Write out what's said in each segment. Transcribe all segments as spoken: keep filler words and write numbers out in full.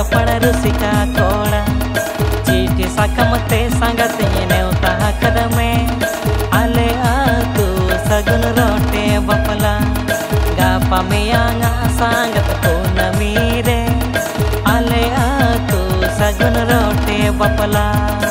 पण रुसिका कोड़ा चीटी साकमते संगते नेवता कदमे आले आतु सगुन रोटे बपला गापा मेयांगा संगत पूनमी रे आले आतु सगुन रोटे बपला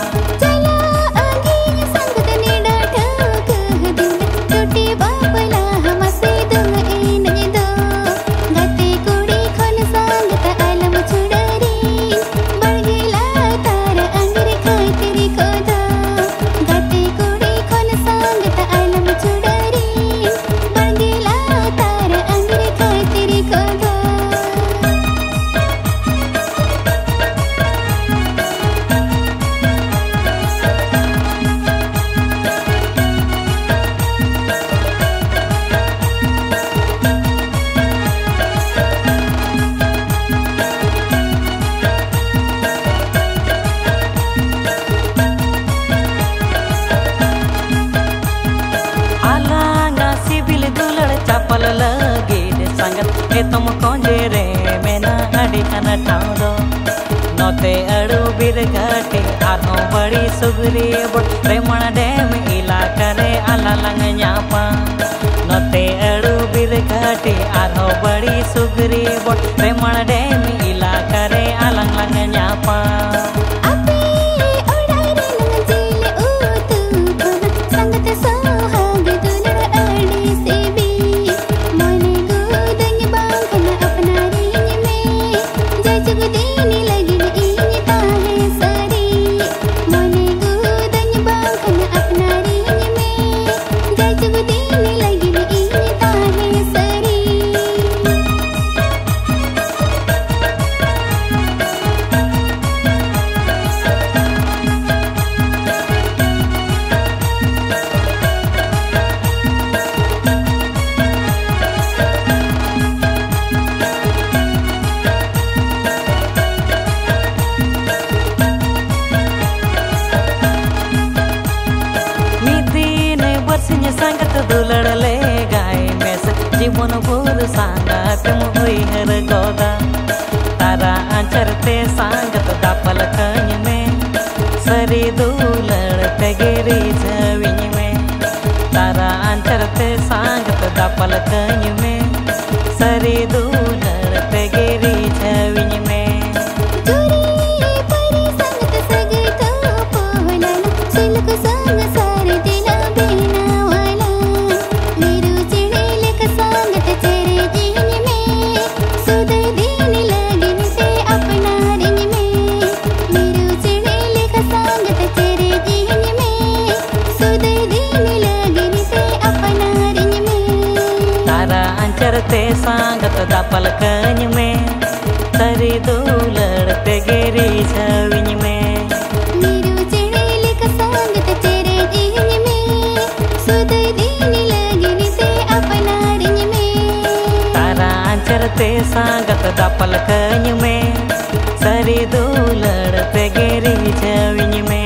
ए तुम कोंजे रे मेना अड़ी कन ठाउदो नोते अड़ू बिर घाटे आरो बड़ी सुगरी बड़ रेमण डेम इलाका रे आला लंग न्यापा नोते अड़ू बिर घाटे आरो बड़ी सुगरी बड़ रेमण डेम इलाका रे आलंग लंग न्यापा संगत दुलड़ ले गाय में जीवन भोर सांगत मुई हर गोदा तारा आंचरते सांगत दापल कኝ में सरी दुलड़ ते गिरी जविñ में तारा आंचरते सांगत दापल कኝ में सरी दुलड़ ते गिरी जविñ में चरते सांगत दापल कኝ में सरी दुलड़ ते गिरी जविñ में मीरू चेड़े लेका सांगत तेरे जीवन में सुध दिन लगनी से अपना रिñ में तारा चरते सांगत दापल कኝ में सरी दुलड़ ते गिरी जविñ में।